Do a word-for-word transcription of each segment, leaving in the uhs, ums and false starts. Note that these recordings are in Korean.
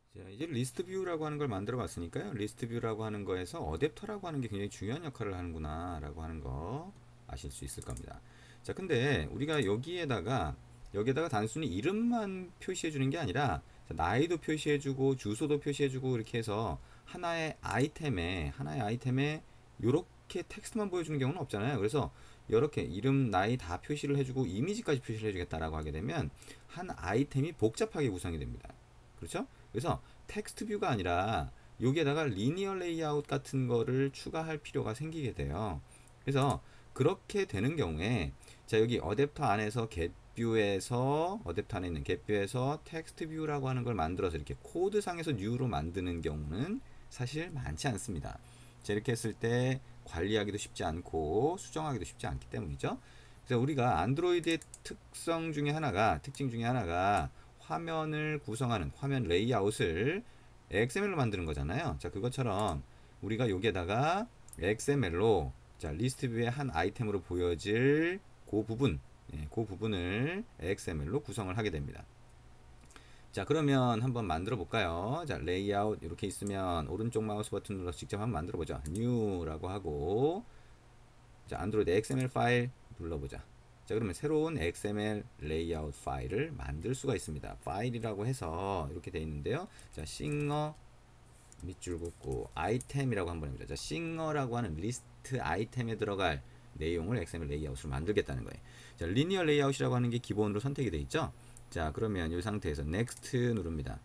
자, 이제 리스트 뷰라고 하는 걸 만들어 봤으니까요. 리스트 뷰라고 하는 거에서 어댑터라고 하는 게 굉장히 중요한 역할을 하는구나 라고 하는 거 아실 수 있을 겁니다. 자, 근데 우리가 여기에다가 여기에다가 단순히 이름만 표시해 주는 게 아니라 나이도 표시해 주고 주소도 표시해 주고 이렇게 해서 하나의 아이템에 하나의 아이템에 요렇게 텍스트만 보여주는 경우는 없잖아요. 그래서 이렇게 이름, 나이 다 표시를 해주고 이미지까지 표시를 해주겠다라고 하게 되면 한 아이템이 복잡하게 구성이 됩니다. 그렇죠? 그래서 텍스트 뷰가 아니라 여기에다가 리니어 레이아웃 같은 거를 추가할 필요가 생기게 돼요. 그래서 그렇게 되는 경우에 자 여기 어댑터 안에서 get 뷰에서 어댑터 안에 있는 get 뷰에서 텍스트 뷰라고 하는 걸 만들어서 이렇게 코드상에서 뉴로 만드는 경우는 사실 많지 않습니다. 자, 이렇게 했을 때 관리하기도 쉽지 않고 수정하기도 쉽지 않기 때문이죠. 그래서 우리가 안드로이드의 특성 중에 하나가 특징 중에 하나가 화면을 구성하는 화면 레이아웃을 엑스엠엘로 만드는 거잖아요. 자, 그것처럼 우리가 여기에다가 엑스엠엘로 자, 리스트 뷰의 한 아이템으로 보여질 그 부분, 예, 그 부분을 엑스엠엘로 구성을 하게 됩니다. 자, 그러면 한번 만들어 볼까요? 자, 레이아웃 이렇게 있으면 오른쪽 마우스 버튼 눌러서 직접 한번 만들어 보죠. New라고 하고 자, 안드로이드 엑스엠엘 파일 눌러보자. 자, 그러면 새로운 엑스엠엘 레이아웃 파일을 만들 수가 있습니다. 파일이라고 해서 이렇게 되어 있는데요. 자, 싱어 밑줄 긋고 아이템이라고 한번 해보자. 자, 싱어라고 하는 리스트 아이템에 들어갈 내용을 엑스엠엘 레이아웃으로 만들겠다는 거예요. 자, 리니어 레이아웃이라고 하는 게 기본으로 선택이 되어 있죠. 자, 그러면 이 상태에서 next 누릅니다.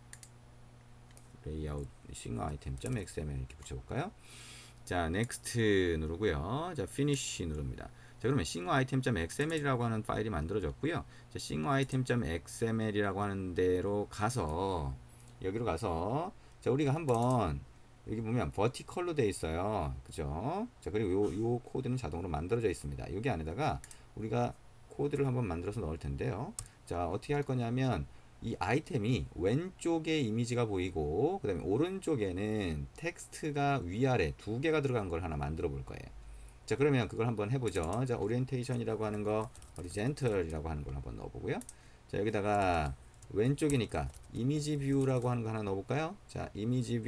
레이아웃 싱어 아이템.엑스엠엘 이렇게 붙여볼까요? 자, next 누르고요. 자, finish 누릅니다. 자, 그러면 싱어 아이템.엑스엠엘이라고 하는 파일이 만들어졌고요. 자, 싱어 아이템.엑스엠엘이라고 하는 데로 가서 여기로 가서 자, 우리가 한번 여기 보면 버티컬로 되어 있어요. 그죠? 자, 그리고 요, 요 코드는 자동으로 만들어져 있습니다. 여기 안에다가 우리가 코드를 한번 만들어서 넣을 텐데요. 자, 어떻게 할 거냐면 이 아이템이 왼쪽에 이미지가 보이고 그 다음에 오른쪽에는 텍스트가 위아래 두 개가 들어간 걸 하나 만들어 볼 거예요. 자, 그러면 그걸 한번 해보죠. 자, 오리엔테이션이라고 하는 거 호리젠털이라고 하는 걸 한번 넣어보고요. 자, 여기다가 왼쪽이니까 이미지 뷰라고 하는 거 하나 넣어볼까요? 자, 이미지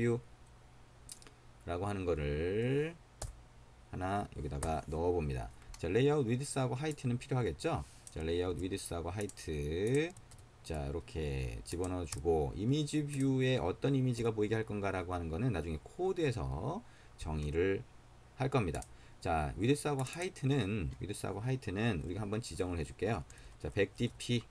뷰라고 하는 거를 하나 여기다가 넣어봅니다. 자, 레이아웃 위드스하고 하이트는 필요하겠죠? 자, 레이아웃 위드스하고 하이트 자, 이렇게 집어넣어 주고 이미지 뷰에 어떤 이미지가 보이게 할 건가라고 하는 거는 나중에 코드에서 정의를 할 겁니다. 자, 위드스하고 하이트는 위드스하고 하이트는 우리가 한번 지정을 해 줄게요. 자, 백 디피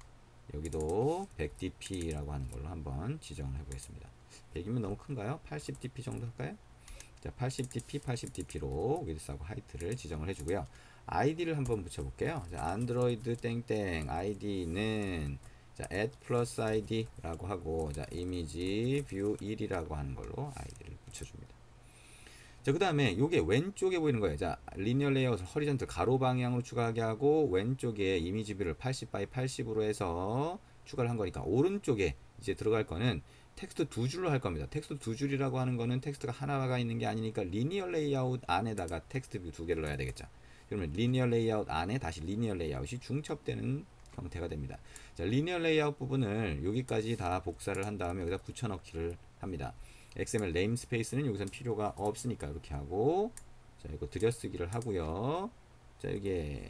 여기도 백 디피라고 하는 걸로 한번 지정을 해 보겠습니다. 백이면 너무 큰가요? 팔십 디피 정도 할까요? 자, 팔십 디피, 팔십 디피로 위드스하고 하이트를 지정을 해주고요. 아이디를 한번 붙여볼게요. 자, 안드로이드 땡땡 아이디는 자, add 플러스 아이디라고 하고 자, 이미지 뷰 일이라고 하는 걸로 아이디를 붙여줍니다. 자, 그 다음에 요게 왼쪽에 보이는 거예요. 자, 리니어 레이아웃을 허리전트 가로 방향으로 추가하게 하고 왼쪽에 이미지 뷰를 팔십 바이 팔십으로 해서 추가를 한 거니까 오른쪽에 이제 들어갈 거는 텍스트 두 줄로 할 겁니다. 텍스트 두 줄이라고 하는 거는 텍스트가 하나가 있는 게 아니니까 리니어 레이아웃 안에다가 텍스트 뷰 두 개를 넣어야 되겠죠. 그러면 리니어 레이아웃 안에 다시 리니어 레이아웃이 중첩되는 형태가 됩니다. 자, 리니어 레이아웃 부분을 여기까지 다 복사를 한 다음에 여기다 붙여넣기를 합니다. 엑스엠엘 네임스페이스는 여기선 필요가 없으니까 이렇게 하고 자, 이거 들여쓰기를 하고요. 자, 여기에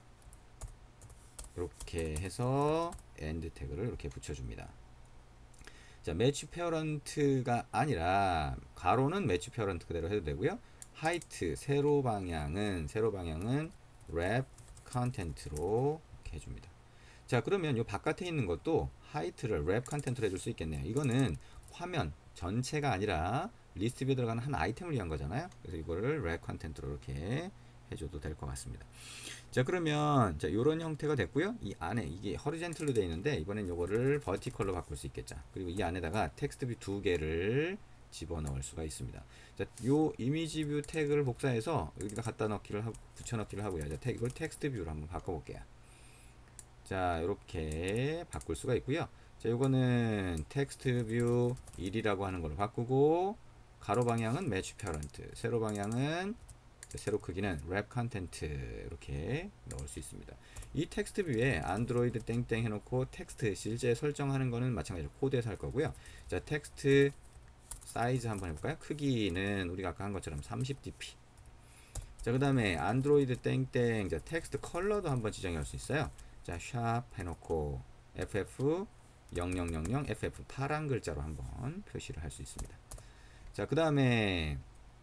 이렇게 해서 엔드 태그를 이렇게 붙여줍니다. 자, 매치 페어런트가 아니라 가로는 매치 페어런트 그대로 해도 되고요. 하이트 세로 방향은 세로 방향은 랩 컨텐트로 이렇게 해줍니다. 자, 그러면 이 바깥에 있는 것도 하이트를 랩 컨텐트로 해줄 수 있겠네요. 이거는 화면 전체가 아니라 리스트 뷰에 들어가는 한 아이템을 위한 거잖아요. 그래서 이거를 랩 컨텐트로 이렇게 해줘도 될 것 같습니다. 자, 그러면 자, 이런 형태가 됐고요. 이 안에 이게 허리젠틀로 되어 있는데 이번엔 이거를 버티컬로 바꿀 수 있겠죠. 그리고 이 안에다가 텍스트 뷰 두 개를 집어넣을 수가 있습니다. 자, 요 이미지 뷰 태그를 복사해서 여기다 갖다 넣기를 하고 붙여넣기를 하고요. 자, 이걸 텍스트 뷰로 한번 바꿔볼게요. 자, 이렇게 바꿀 수가 있고요. 자, 요거는 텍스트 뷰 일이라고 하는 걸로 바꾸고 가로 방향은 매치 페어런트, 세로 방향은 세로 크기는 랩 컨텐트 이렇게 넣을 수 있습니다. 이 텍스트 뷰에 안드로이드 땡땡 해놓고 텍스트 실제 설정하는 거는 마찬가지로 코드에서 할 거고요. 자, 텍스트 사이즈 한번 해볼까요? 크기는 우리가 아까 한 것처럼 삼십 디피. 자, 그 다음에 안드로이드 땡땡, 자, 텍스트 컬러도 한번 지정할 수 있어요. 자, 샵 해놓고 에프에프 영영영영 에프에프 파란 글자로 한번 표시를 할 수 있습니다. 자, 그 다음에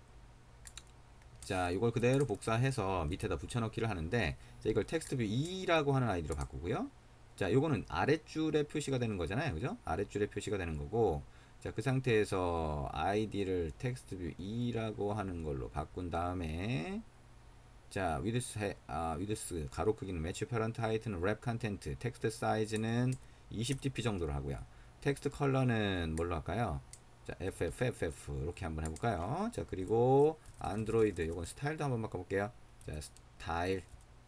자, 이걸 그대로 복사해서 밑에다 붙여넣기를 하는데, 자, 이걸 텍스트뷰 이라고 하는 아이디로 바꾸고요. 자, 요거는 아랫줄에 표시가 되는 거잖아요, 그죠? 아랫줄에 표시가 되는 거고, 자, 그 상태에서 아이디를 텍스트뷰 이라고 하는 걸로 바꾼 다음에, 자, 위드스, 아, 위드스 가로 크기는 매치 페런트 하이트는 랩 컨텐트, 텍스트 사이즈는 이십 디피 정도로 하고요. 텍스트 컬러는 뭘로 할까요? 자, 에프에프, 에프에프 이렇게 한번 해볼까요? 자, 그리고 안드로이드 요건 스타일도 한번 바꿔볼게요. 자, 스타일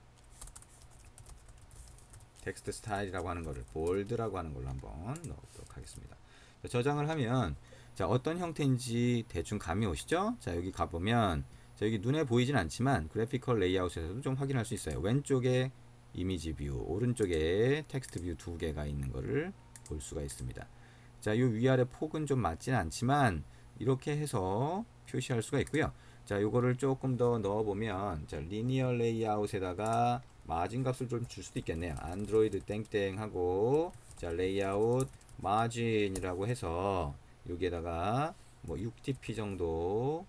텍스트 스타일이라고 하는 거를 볼드라고 하는 걸로 한번 넣어보도록 하겠습니다. 자, 저장을 하면 자, 어떤 형태인지 대충 감이 오시죠? 자, 여기 가보면 자, 여기 눈에 보이진 않지만 그래피컬 레이아웃에서도 좀 확인할 수 있어요. 왼쪽에 이미지 뷰, 오른쪽에 텍스트 뷰 두 개가 있는 거를 볼 수가 있습니다. 자, 요 위아래 폭은 좀 맞진 않지만 이렇게 해서 표시할 수가 있고요. 자, 요거를 조금 더 넣어보면 자, 리니어 레이아웃에다가 마진 값을 좀 줄 수도 있겠네요. 안드로이드 땡땡 하고 자, 레이아웃 마진이라고 해서 여기에다가 뭐 육 디피 정도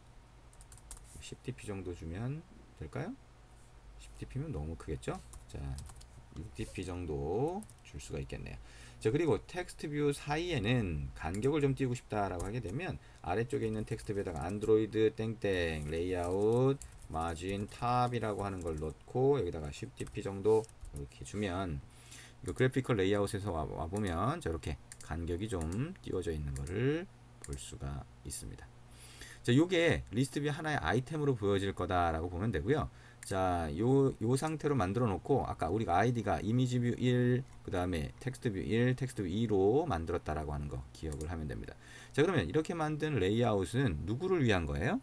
십 디피 정도 주면 될까요? 십 디피면 너무 크겠죠? 자, 육 디피 정도 줄 수가 있겠네요. 자, 그리고 텍스트 뷰 사이에는 간격을 좀 띄우고 싶다라고 하게 되면 아래쪽에 있는 텍스트 뷰에다가 안드로이드 땡땡 레이아웃 마진 탑이라고 하는 걸 넣고 여기다가 십 디피 정도 이렇게 주면 이 그래피컬 레이아웃에서 와 보면 저렇게 간격이 좀 띄워져 있는 거를 볼 수가 있습니다. 자, 요게 리스트 뷰 하나의 아이템으로 보여질 거다라고 보면 되고요. 자, 요, 요 상태로 만들어 놓고 아까 우리가 아이디가 이미지 뷰 일, 그 다음에 텍스트 뷰 일, 텍스트 뷰 이로 만들었다라고 하는 거 기억을 하면 됩니다. 자, 그러면 이렇게 만든 레이아웃은 누구를 위한 거예요?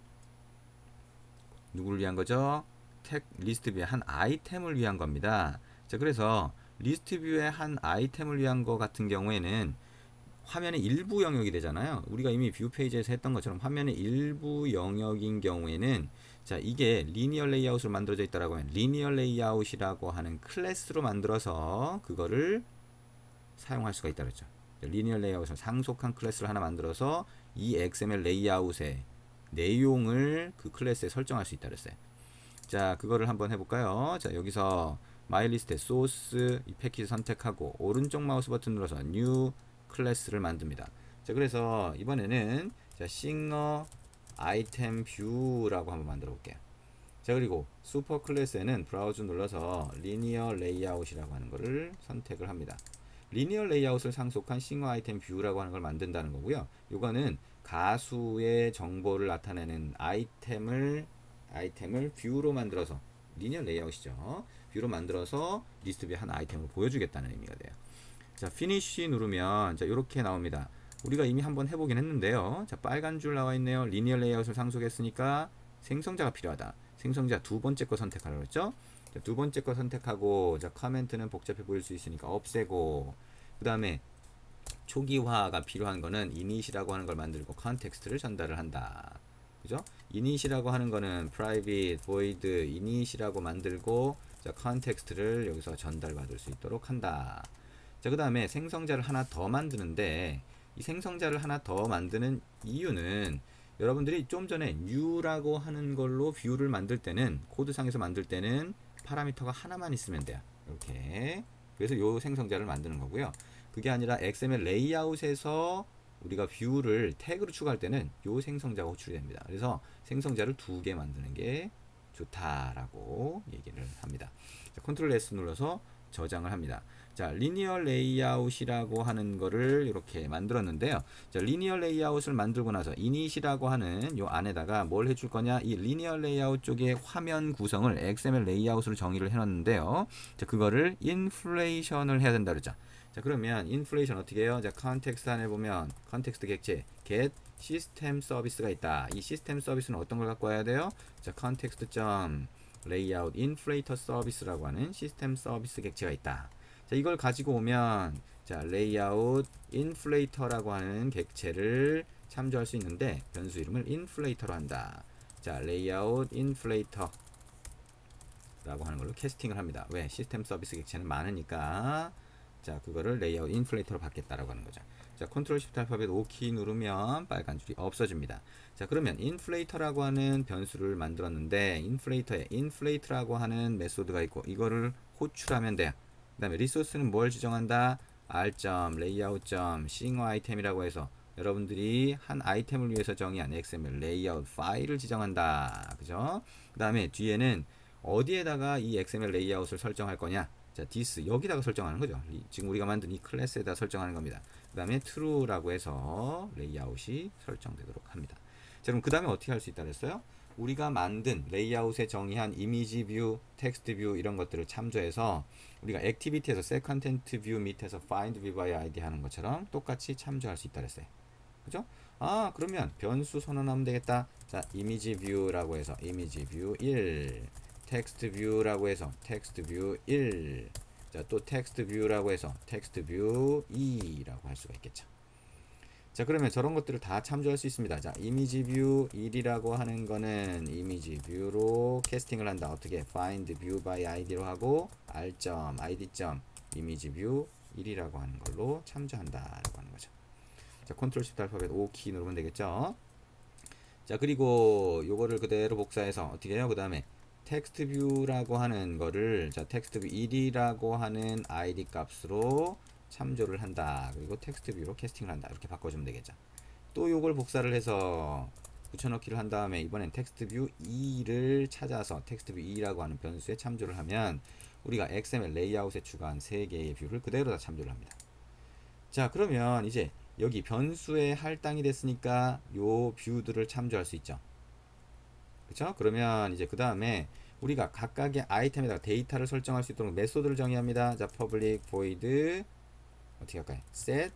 누구를 위한 거죠? 텍 리스트 뷰의 한 아이템을 위한 겁니다. 자, 그래서 리스트 뷰의 한 아이템을 위한 거 같은 경우에는 화면의 일부 영역이 되잖아요. 우리가 이미 뷰 페이지에서 했던 것처럼 화면의 일부 영역인 경우에는 자, 이게 리니어 레이아웃으로 만들어져 있다라고 하면 리니어 레이아웃이라고 하는 클래스로 만들어서 그거를 사용할 수가 있다 그랬죠. 리니어 레이아웃을 상속한 클래스를 하나 만들어서 이 엑스엠엘 레이아웃의 내용을 그 클래스에 설정할 수 있다 그랬어요. 자, 그거를 한번 해볼까요? 자, 여기서 마이리스트에 소스 이 패키지 선택하고 오른쪽 마우스 버튼 눌러서 뉴 클래스를 만듭니다. 자, 그래서 이번에는 자, 싱어 아이템 뷰라고 한번 만들어 볼게요. 자, 그리고 슈퍼 클래스에는 브라우저 눌러서 리니어 레이아웃이라고 하는 것을 선택을 합니다. 리니어 레이아웃을 상속한 싱어 아이템 뷰라고 하는 걸 만든다는 거고요. 이거는 가수의 정보를 나타내는 아이템을 아이템을 뷰로 만들어서 리니어 레이아웃이죠. 뷰로 만들어서 리스트 뷰의 한 아이템으로 보여주겠다는 의미가 돼요. 자, 피니쉬 누르면 자, 이렇게 나옵니다. 우리가 이미 한번 해보긴 했는데요. 자, 빨간 줄 나와 있네요. 리니어 레이아웃을 상속했으니까 생성자가 필요하다. 생성자 두 번째 거 선택하라고 했죠. 자, 두 번째 거 선택하고 자, 커멘트는 복잡해 보일 수 있으니까 없애고 그 다음에 초기화가 필요한 거는 이닛이라고 하는 걸 만들고 컨텍스트를 전달을 한다. 그죠? 이닛이라고 하는 거는 private void init이라고 만들고 자, 컨텍스트를 여기서 전달받을 수 있도록 한다. 자, 그 다음에 생성자를 하나 더 만드는데 이 생성자를 하나 더 만드는 이유는 여러분들이 좀 전에 new라고 하는 걸로 뷰를 만들 때는 코드상에서 만들 때는 파라미터가 하나만 있으면 돼요. 이렇게. 그래서 이 생성자를 만드는 거고요. 그게 아니라 엑스엠엘 레이아웃에서 우리가 뷰를 태그로 추가할 때는 이 생성자가 호출이 됩니다. 그래서 생성자를 두 개 만드는 게 좋다라고 얘기를 합니다. 자, 컨트롤 에스 눌러서 저장을 합니다. 자, 리니어 레이아웃이라고 하는 거를 이렇게 만들었는데요. 자, 리니어 레이아웃을 만들고 나서 이닛이라고 하는 요 안에다가 뭘 해줄 거냐? 이 리니어 레이아웃 쪽에 화면 구성을 엑스엠엘 레이아웃으로 정의를 해놨는데요. 자, 그거를 인플레이션을 해야 된다 그랬죠. 자, 그러면 인플레이션 어떻게 해요? 자, 컨텍스트 안에 보면 컨텍스트 객체 get 시스템 서비스가 있다. 이 시스템 서비스는 어떤 걸 갖고 와야 돼요? 자, 컨텍스트 점 레이아웃 인플레이터 서비스라고 하는 시스템 서비스 객체가 있다. 자, 이걸 가지고 오면 자, 레이아웃 인플레이터라고 하는 객체를 참조할 수 있는데 변수 이름을 인플레이터로 한다. 자, 레이아웃 인플레이터 라고 하는 걸로 캐스팅을 합니다. 왜? 시스템 서비스 객체는 많으니까. 자, 그거를 레이아웃 인플레이터로 받겠다라고 하는 거죠. 자, 컨트롤 시프트 알파벳 오 키 누르면 빨간 줄이 없어집니다. 자, 그러면 인플레이터라고 하는 변수를 만들었는데 인플레이터에 인플레이트라고 하는 메소드가 있고 이거를 호출하면 돼요. 그 다음에 리소스는 뭘 지정한다? r. 레이아웃. 싱어 아이템이라고 해서 여러분들이 한 아이템을 위해서 정의한 엑스엠엘 레이아웃 파일을 지정한다. 그죠? 그 다음에 뒤에는 어디에다가 이 엑스엠엘 레이아웃을 설정할 거냐? 자, this 여기다가 설정하는 거죠. 지금 우리가 만든 이 클래스에다 설정하는 겁니다. 그 다음에 true라고 해서 레이아웃이 설정되도록 합니다. 자, 그럼 그 다음에 어떻게 할 수 있다 그랬어요? 우리가 만든 레이아웃에 정의한 이미지 뷰, 텍스트 뷰 이런 것들을 참조해서 우리가 액티비티에서 set content view 밑에서 find view by id 하는 것처럼 똑같이 참조할 수 있다 그랬어요. 그죠? 아, 그러면 변수 선언하면 되겠다. 자, 이미지 뷰라고 해서 이미지 뷰 일, 텍스트 뷰라고 해서 텍스트 뷰 일, 자, 또 텍스트 뷰라고 해서 텍스트 뷰 이라고 할 수가 있겠죠. 자, 그러면 저런 것들을 다 참조할 수 있습니다. 자, 이미지 뷰 일이라고 하는 거는 이미지 뷰로 캐스팅을 한다. 어떻게? find view by id로 하고 r. id. 이미지 뷰 일이라고 하는 걸로 참조한다 라고 하는 거죠. 자, 컨트롤 시프트 알파벳 오 키 누르면 되겠죠. 자, 그리고 요거를 그대로 복사해서 어떻게 해요? 그 다음에 텍스트 뷰라고 하는 거를 자, 텍스트 뷰 일이라고 하는 아이디 값으로 참조를 한다. 그리고 텍스트 뷰로 캐스팅을 한다. 이렇게 바꿔주면 되겠죠. 또 요걸 복사를 해서 붙여넣기를 한 다음에 이번엔 텍스트 뷰 이를 찾아서 텍스트 뷰 이라고 하는 변수에 참조를 하면 우리가 엑스엠엘 레이아웃에 추가한 세 개의 뷰를 그대로 다 참조를 합니다. 자, 그러면 이제 여기 변수에 할당이 됐으니까 요 뷰들을 참조할 수 있죠. 그쵸? 그러면 이제 그 다음에 우리가 각각의 아이템에다가 데이터를 설정할 수 있도록 메소드를 정의합니다. 자, public void 어떻게 할까요? set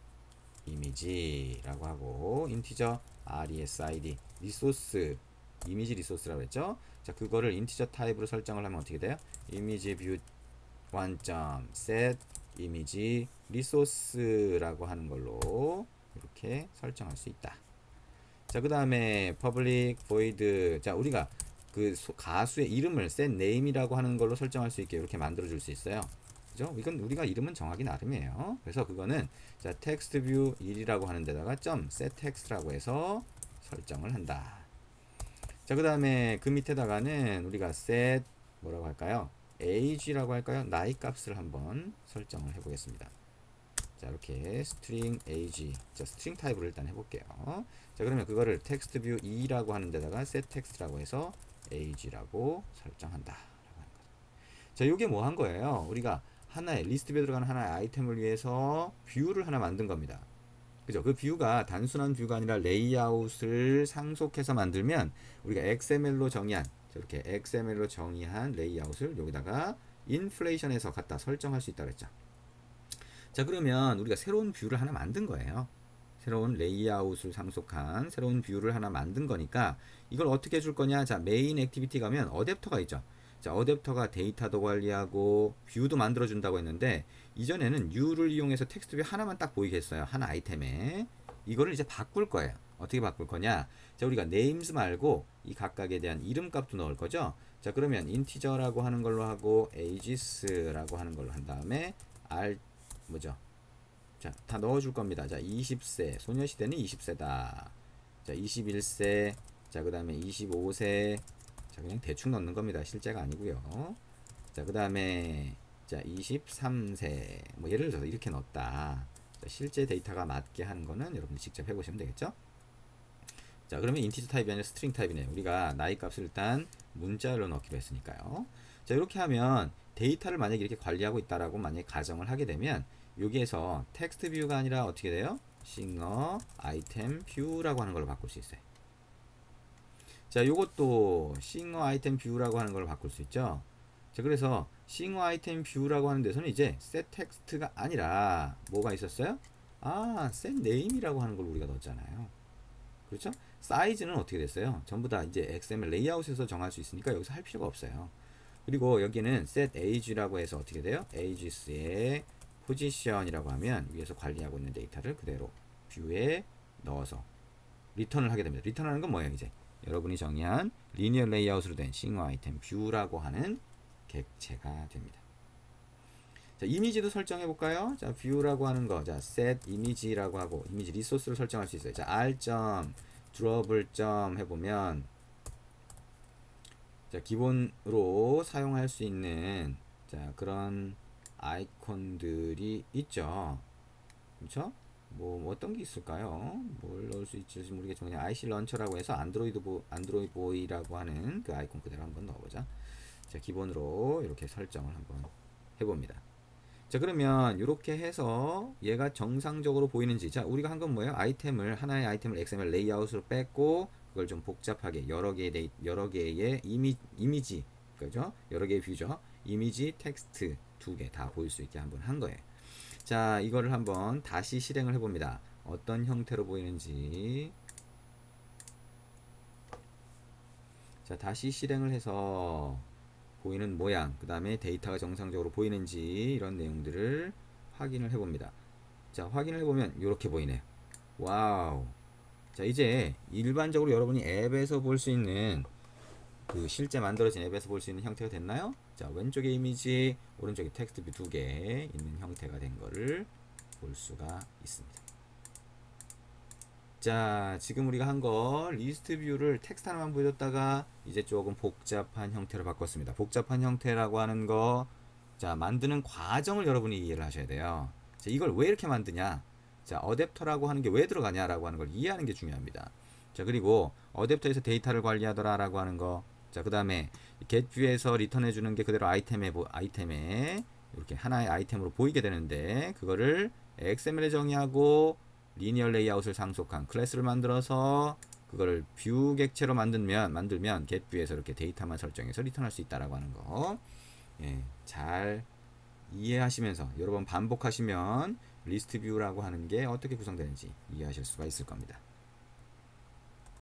image라고 하고 인티저 resid 리소스 이미지 리소스라고 했죠. 자, 그거를 인티저 타입으로 설정을 하면 어떻게 돼요? 이미지 뷰 일. set 이미지 리소스라고 하는 걸로 이렇게 설정할 수 있다. 자, 그 다음에 public void 자, 우리가 그 가수의 이름을 set name이라고 하는 걸로 설정할 수 있게 이렇게 만들어 줄 수 있어요. 그죠? 이건 우리가 이름은 정하기 나름이에요. 그래서 그거는 자, text view 일이라고 하는 데다가 점 set text라고 해서 설정을 한다. 자, 그 다음에 그 밑에다가는 우리가 set 뭐라고 할까요? age라고 할까요? 나이 값을 한번 설정을 해보겠습니다. 자, 이렇게 string age 자, string 타입으로 일단 해볼게요. 자, 그러면 그거를 text view 이라고 하는 데다가 set text라고 해서 age라고 설정한다 라고 하는 거죠. 자, 요게 뭐 한 거예요? 우리가 하나의 리스트 뷰에 들어가는 하나의 아이템을 위해서 뷰를 하나 만든 겁니다. 그죠? 그 뷰가 단순한 뷰가 아니라 레이아웃을 상속해서 만들면 우리가 엑스엠엘로 정의한 이렇게 엑스엠엘로 정의한 레이아웃을 여기다가 인플레이션에서 갖다 설정할 수 있다고 했죠. 자, 그러면 우리가 새로운 뷰를 하나 만든 거예요. 새로운 레이아웃을 상속한 새로운 뷰를 하나 만든 거니까 이걸 어떻게 해줄 거냐? 자, 메인 액티비티 가면 어댑터가 있죠. 자, 어댑터가 데이터도 관리하고 뷰도 만들어 준다고 했는데 이전에는 U를 이용해서 텍스트 뷰 하나만 딱 보이게 했어요. 한 아이템에. 이거를 이제 바꿀 거예요. 어떻게 바꿀 거냐? 자, 우리가 names 말고 이 각각에 대한 이름 값도 넣을 거죠. 자, 그러면 인티저라고 하는 걸로 하고 ages라고 하는 걸로 한 다음에 r 뭐죠? 자, 다 넣어줄 겁니다. 자, 이십 세 소녀시대는 이십 세다. 자, 이십일 세 자, 그 다음에 이십오 세 자, 그냥 대충 넣는 겁니다. 실제가 아니고요. 자, 그 다음에 자, 이십삼 세 뭐 예를 들어서 이렇게 넣었다. 자, 실제 데이터가 맞게 하는 거는 여러분들 직접 해보시면 되겠죠. 자, 그러면 인티저 타입이 아니라 스트링 타입이네요. 우리가 나이 값을 일단 문자로 넣기로 했으니까요. 자, 이렇게 하면 데이터를 만약에 이렇게 관리하고 있다라고 만약에 가정을 하게 되면 여기에서 텍스트 뷰가 아니라 어떻게 돼요? 싱어 아이템 뷰라고 하는 걸로 바꿀 수 있어요. 자, 요것도 싱어 아이템 뷰라고 하는 걸로 바꿀 수 있죠. 자, 그래서 싱어 아이템 뷰라고 하는 데서는 이제 set text가 아니라 뭐가 있었어요? 아, set name이라고 하는 걸 우리가 넣었잖아요. 그렇죠? 사이즈는 어떻게 됐어요? 전부 다 이제 엑스엠엘 레이아웃에서 정할 수 있으니까 여기서 할 필요가 없어요. 그리고 여기는 set age라고 해서 어떻게 돼요? ages의 포지션이라고 하면 위에서 관리하고 있는 데이터를 그대로 뷰에 넣어서 리턴을 하게 됩니다. 리턴하는 건 뭐예요? 이제 여러분이 정의한 리니어 레이아웃으로 된 싱어 아이템 뷰라고 하는 객체가 됩니다. 자, 이미지도 설정해 볼까요? 자, 뷰라고 하는 거, 자, set 이미지라고 하고 이미지 리소스를 설정할 수 있어요. 자, r 점 드롭을 점 해보면 자, 기본으로 사용할 수 있는 자 그런 아이콘들이 있죠. 그렇죠? 뭐 어떤 게 있을까요? 뭘 넣을 수 있을지 모르겠지만 그냥 아이씨 런처라고 해서 안드로이드 보 안드로이드 보이라고 하는 그 아이콘 그대로 한번 넣어보자. 자, 기본으로 이렇게 설정을 한번 해봅니다. 자, 그러면 이렇게 해서 얘가 정상적으로 보이는지, 자, 우리가 한 건 뭐예요? 아이템을 하나의 아이템을 엑스엠엘 레이아웃으로 뺐고 그걸 좀 복잡하게 여러 개의 데이, 여러 개의 이미, 이미지 그죠? 여러 개의 뷰죠. 이미지, 텍스트 두 개 다 보일 수 있게 한번 한 거예요. 자, 이거를 한번 다시 실행을 해봅니다. 어떤 형태로 보이는지. 자, 다시 실행을 해서 보이는 모양, 그 다음에 데이터가 정상적으로 보이는지 이런 내용들을 확인을 해봅니다. 자, 확인을 해보면 이렇게 보이네요. 와우. 자, 이제 일반적으로 여러분이 앱에서 볼 수 있는 그 실제 만들어진 앱에서 볼 수 있는 형태가 됐나요? 자, 왼쪽에 이미지, 오른쪽에 텍스트 뷰 두 개 있는 형태가 된 거를 볼 수가 있습니다. 자, 지금 우리가 한 거 리스트 뷰를 텍스트 하나만 보여줬다가 이제 조금 복잡한 형태로 바꿨습니다. 복잡한 형태라고 하는 거, 자, 만드는 과정을 여러분이 이해를 하셔야 돼요. 자, 이걸 왜 이렇게 만드냐? 자, 어댑터라고 하는 게 왜 들어가냐라고 하는 걸 이해하는 게 중요합니다. 자, 그리고 어댑터에서 데이터를 관리하더라라고 하는 거. 자, 그 다음에 getView에서 리턴해주는 게 그대로 아이템에 아이템에 이렇게 하나의 아이템으로 보이게 되는데 그거를 엑스엠엘에 정의하고 리니어 레이아웃을 상속한 클래스를 만들어서 그거를 뷰 객체로 만들면 만들면 getView에서 이렇게 데이터만 설정해서 리턴할 수 있다라고 하는 거, 예, 잘 이해하시면서 여러 번 반복하시면 리스트 뷰라고 하는 게 어떻게 구성되는지 이해하실 수가 있을 겁니다.